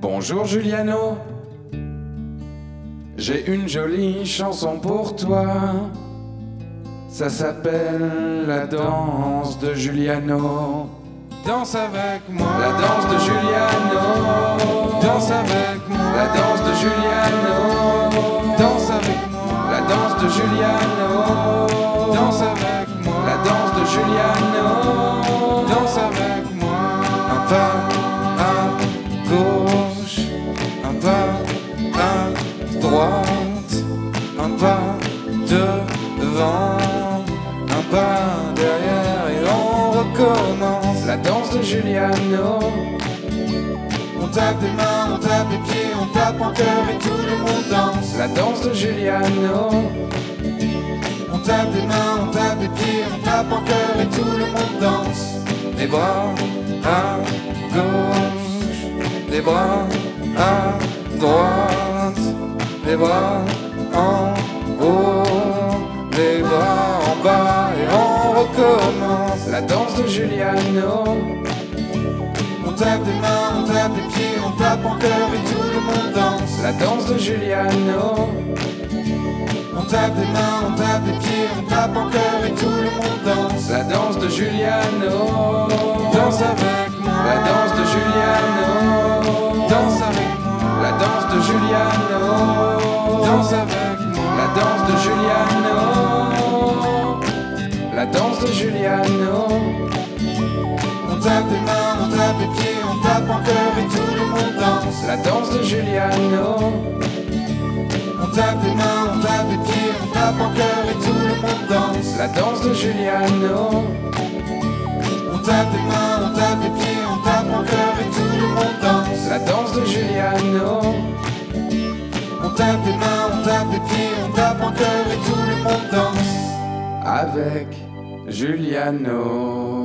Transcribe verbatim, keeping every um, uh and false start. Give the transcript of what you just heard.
Bonjour Giuliano, j'ai une jolie chanson pour toi. Ça s'appelle la danse de Giuliano. Danse avec moi. La danse de Giuliano. Danse avec moi. La danse de Giuliano. Danse avec moi. La danse de Giuliano. Danse avec moi. La danse de Giuliano. Danse avec moi. Un pas à gauche, un pas à droite, un pas devant, un pas derrière et on recommence. La danse de Giuliano. On tape des mains, on tape des pieds, on tape en cœur et tout le monde danse. La danse de Giuliano. On tape des mains, on tape des pieds, on tape en cœur et tout le monde danse. Les bras à gauche, les bras à droite, les bras en haut, les bras en bas et on recommence. La danse de Giuliano. On tape des mains, on tape des pieds, on tape en cœur et tout le monde danse. La danse de Giuliano. On tape des mains, on tape des pieds, on tape en cœur et tout le monde danse. La danse de Giuliano. Danse avec moi. La danse de Giuliano. Danse avec moi. La danse de Giuliano. Danse avec moi. La danse de Giuliano. La danse de Giuliano. On tape des mains, on tape des pieds, on tape en cœur et tout le monde danse. La danse de Giuliano. On tape des mains, on tape des pieds, on tape en cœur et tout le monde danse. La danse de Giuliano. On tape des mains, on tape des pieds, on tape en cœur et tout le monde danse. La danse de Giuliano. On tape des mains, on tape des pieds, on tape en cœur et tout le monde danse. Avec Giuliano.